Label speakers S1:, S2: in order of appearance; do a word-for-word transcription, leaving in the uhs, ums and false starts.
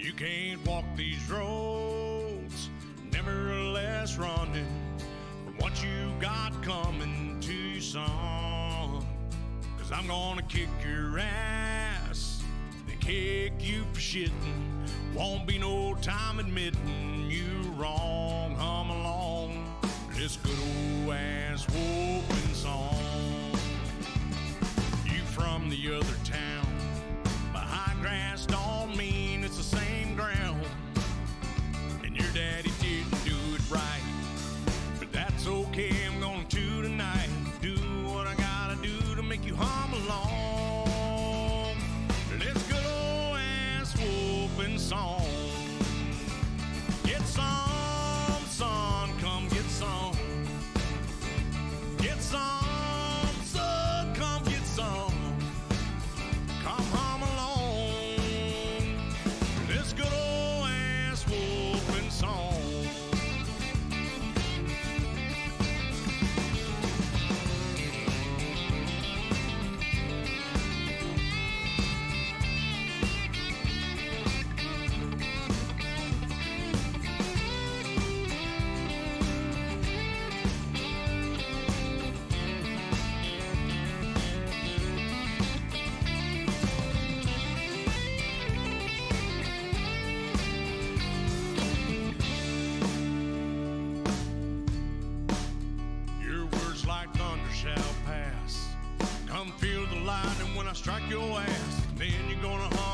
S1: You can't walk these roads, nevertheless running from what you got coming to you, son. Cause I'm gonna kick your ass, then kick you for shitting. Won't be no time admitting you wrong. Hum along this good old ass whooping song. You from the other town, but high grass don't mean it's the same ground. And your daddy didn't do it right, but that's okay, I'm going to tonight. Do what I gotta do to make you hum along this good old ass whooping song. Get some, son, come get some. Get some, son, come get some. Come hum along this good old ass whooping song. Come feel the lightning when I strike your ass. Then you're gonna hum